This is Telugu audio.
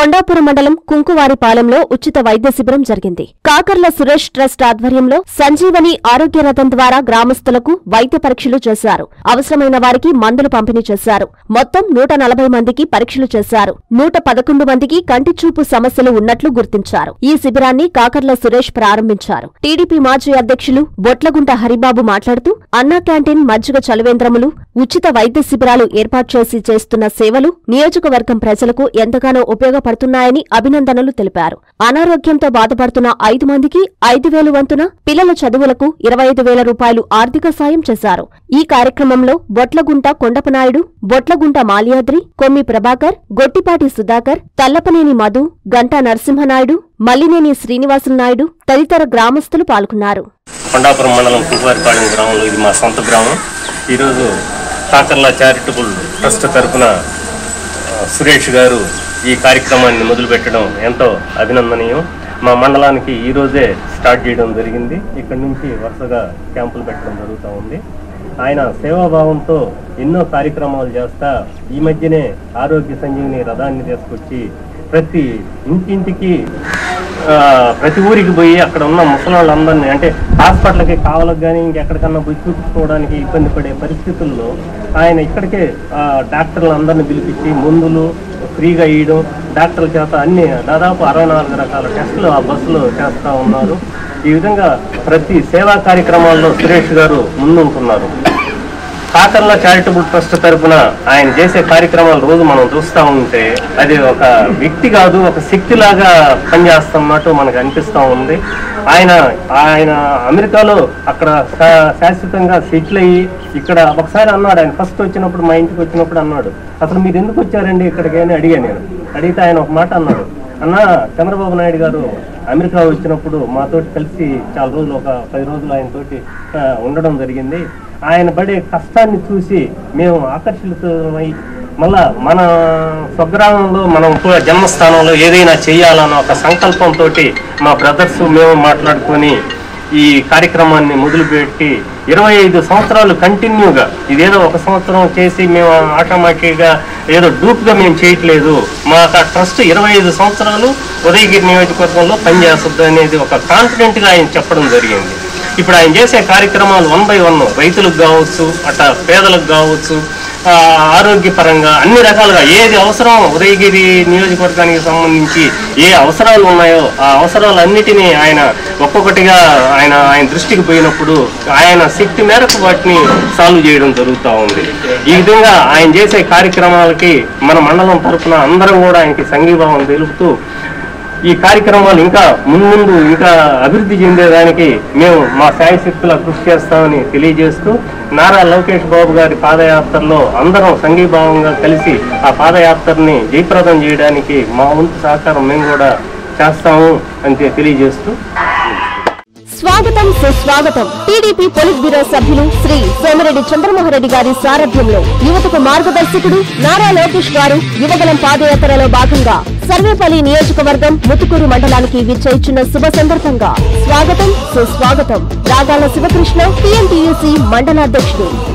కొండాపురం మండలం కుంకువారిపాలెంలో ఉచిత వైద్య శిబిరం జరిగింది. కాకర్ల సురేష్ ట్రస్ట్ ఆధ్వర్యంలో సంజీవని ఆరోగ్య రథం ద్వారా గ్రామస్తులకు వైద్య పరీక్షలు చేశారు. అవసరమైన వారికి మందులు పంపిణీ చేశారు. మొత్తం 140 మందికి పరీక్షలు చేశారు. 111 మందికి కంటి చూపు సమస్యలు ఉన్నట్లు గుర్తించారు. ఈ శిబిరాన్ని కాకర్ల సురేష్ ప్రారంభించారు. టీడీపీ మాజీ అధ్యక్షులు బొట్లగుంట హరిబాబు మాట్లాడుతూ అన్నా క్యాంటీన్, మజ్జిగ చలవేంద్రములు, ఉచిత వైద్య శిబిరాలు ఏర్పాటు చేసి చేస్తున్న సేవలు నియోజకవర్గం ప్రజలకు ఎంతగానో ఉపయోగపడుతున్నాయని అభినందనలు తెలిపారు. అనారోగ్యంతో బాధపడుతున్న 5 మందికి 5,000 వంతున పిల్లల చదువులకు 25,000 రూపాయలు ఆర్థిక సాయం చేశారు. ఈ కార్యక్రమంలో బొట్లగుంట కొండపనాయుడు, బొట్లగుంట మాల్యాద్రి, కొమ్మి ప్రభాకర్, గొట్టిపాటి సుధాకర్, తల్లపనేని మధు, గంటా నరసింహనాయుడు, మల్లినేని శ్రీనివాసులనాయుడు తదితర గ్రామస్తులు పాల్గొన్నారు. కొండాపురం మండలం కుంకువారిపాలెం గ్రామంలో ఇది మా సొంత గ్రామం. ఈరోజు కాకర్ల చారిటబుల్ ట్రస్ట్ తరఫున సురేష్ గారు ఈ కార్యక్రమాన్ని మొదలుపెట్టడం ఎంతో అభినందనీయం. మా మండలానికి ఈరోజే స్టార్ట్ చేయడం జరిగింది. ఇక్కడి నుంచి వరుసగా క్యాంపులు పెట్టడం జరుగుతూ ఉంది. ఆయన సేవాభావంతో ఎన్నో కార్యక్రమాలు చేస్తా ఈ మధ్యనే ఆరోగ్య సంజీవిని రథాన్ని తీసుకొచ్చి ప్రతి ఇంటింటికి ప్రతి ఊరికి పోయి అక్కడ ఉన్న ముసలాళ్ళందరినీ, అంటే హాస్పిటల్కి కావాలకు కానీ ఇంకెక్కడికన్నా పోయి చూపించుకోవడానికి ఇబ్బంది పడే పరిస్థితుల్లో ఆయన ఇక్కడికే డాక్టర్లు అందరినీ పిలిపించి మందులు ఫ్రీగా ఇవ్వడం, డాక్టర్ల చేత అన్ని దాదాపు 64 రకాల టెస్టులు ఆ బస్సులో చేస్తూ ఉన్నారు. ఈ విధంగా ప్రతి సేవా కార్యక్రమాల్లో సురేష్ గారు ముందుంటున్నారు. కాకర్ల చారిటబుల్ ట్రస్ట్ తరఫున ఆయన చేసే కార్యక్రమాలు రోజు మనం చూస్తూ ఉంటే అది ఒక వ్యక్తి కాదు, ఒక శక్తిలాగా పనిచేస్తున్నట్టు మనకు అనిపిస్తూ ఉంది. ఆయన అమెరికాలో అక్కడ శాశ్వతంగా సెటిల్ అయ్యి ఇక్కడ ఒకసారి అన్నాడు, ఆయన ఫస్ట్ వచ్చినప్పుడు మా ఇంటికి వచ్చినప్పుడు అన్నాడు, అసలు మీరు ఎందుకు వచ్చారండి ఇక్కడికి అని అడిగాను. నేను అడిగితే ఆయన ఒక మాట అన్నాడు, అన్న చంద్రబాబు నాయుడు గారు అమెరికా వచ్చినప్పుడు మాతోటి కలిసి చాలా రోజులు, ఒక 10 రోజులు ఆయనతోటి ఉండడం జరిగింది. ఆయన పడే కష్టాన్ని చూసి మేము ఆకర్షితులమై మళ్ళా మన స్వగ్రామంలో మనం జన్మస్థానంలో ఏదైనా చేయాలన్న ఒక సంకల్పంతో మా బ్రదర్స్ మేము మాట్లాడుకొని ఈ కార్యక్రమాన్ని మొదలుపెట్టి 25 సంవత్సరాలు కంటిన్యూగా, ఇదేదో 1 సంవత్సరం చేసి మేము ఆటోమేటిక్గా ఏదో డూప్గా మేము చేయట్లేదు. మా ట్రస్ట్ 25 సంవత్సరాలు ఉదయగిరి నియోజకవర్గంలో పనిచేస్తుంది అనేది ఒక కాన్ఫిడెంట్గా ఆయన చెప్పడం జరిగింది. ఇప్పుడు ఆయన చేసే కార్యక్రమాలు 1 by 1 రైతులకు కావచ్చు, అట్లా పేదలకు కావచ్చు, ఆరోగ్యపరంగా అన్ని రకాలుగా ఏది అవసరం ఉదయగిరి నియోజకవర్గానికి సంబంధించి ఏ అవసరాలు ఉన్నాయో ఆ అవసరాలన్నిటినీ ఆయన ఒక్కొక్కటిగా ఆయన దృష్టికి పోయినప్పుడు ఆయన శక్తి మేరకు వాటిని సాల్వ్ చేయడం జరుగుతూ ఉంది. ఈ విధంగా ఆయన చేసే కార్యక్రమాలకి మన మండలం తరఫున అందరం కూడా ఆయనకి సంఘీభావం తెలుపుతూ ఈ కార్యక్రమాలు ఇంకా ముందు ఇంకా అభివృద్ధి చెందేదానికి మేము మా శాయశక్తులా కృషి చేస్తామని తెలియజేస్తూ నారా లోకేష్ బాబు గారి పాదయాత్రలో అందరం సంఘీభావంగా కలిసి ఆ పాదయాత్రని జయప్రదం చేయడానికి మా వంతు సహకారం మేము కూడా చేస్తాము అని తెలియజేస్తూ స్వాగతం సుస్వాగతం. టీడీపీ పొలిట్ బ్యూరో సభ్యులు శ్రీ సోమిరెడ్డి చంద్రమోహన్రెడ్డి గారి సారథ్యంలో యువతకు మార్గదర్శకుడు నారా లోకేష్ గారు యువగలం పాదయాత్రలో భాగంగా సర్వేపల్లి నియోజకవర్గం ముతుకూరు మండలానికి విచ్చేయిచున్న శుభ సందర్భంగా స్వాగతం సుస్వాగతం. రాగాల శివకృష్ణ, టీఎంటీయూసీ మండలాధ్యక్షుడు.